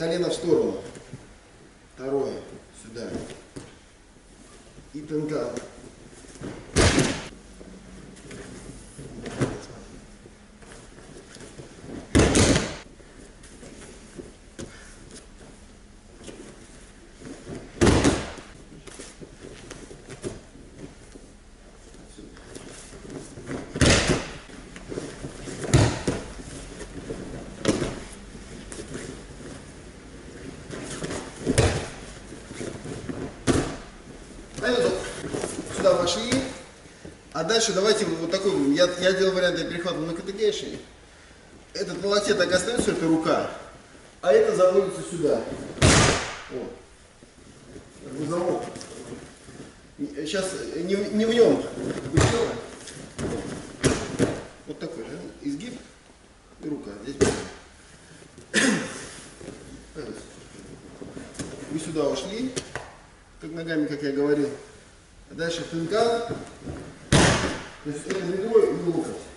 колено в сторону. Второе. Сюда. И пинкан. Сюда вошли. А дальше давайте вот такой, я делал вариант, я перехватывал на категейши. Этот на локте так остается, это рука. А это заводится сюда. Вот. Замок. Сейчас не в нем. Вот такой же изгиб. И рука. Здесь. Вы сюда ушли. Как ногами, как я говорил. А дальше пинкан. То есть это бедро и локоть.